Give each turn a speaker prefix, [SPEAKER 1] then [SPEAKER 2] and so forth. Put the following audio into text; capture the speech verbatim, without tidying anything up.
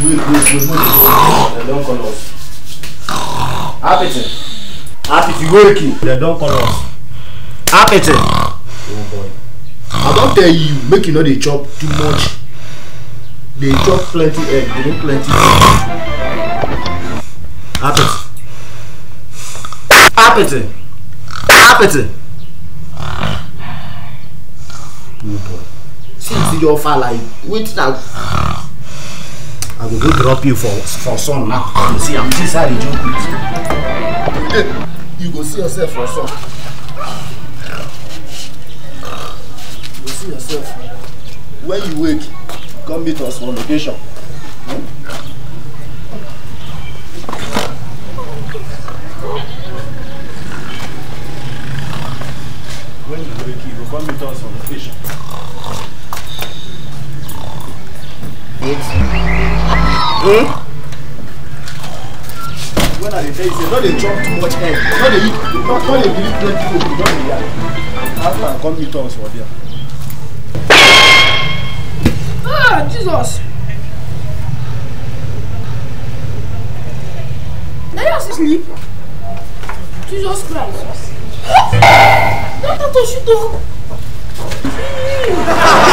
[SPEAKER 1] wait, wait, wait, wait. They don't call us. Apiti. Apiti, wake. They don't call us. Apiti. Oh boy. I don't tell you, make you know they chop too much. They chop plenty egg, they don't plenty. Apiti. Apiti. Apiti. Oh boy. See your father like wait now. I will go drop you for for son now. You see, I'm inside the joke. You go see yourself for son. You go see yourself. When you wake, come meet us on location. When you wake, you go come meet us on location. Hmm? When I tell you, say, no, they chop too much egg. No, they eat, not when they believe plenty food, you don't eat that. After come meet us for there.
[SPEAKER 2] Ah, Jesus! Now you have to sleep. Jesus Christ. Don't touch you, dog.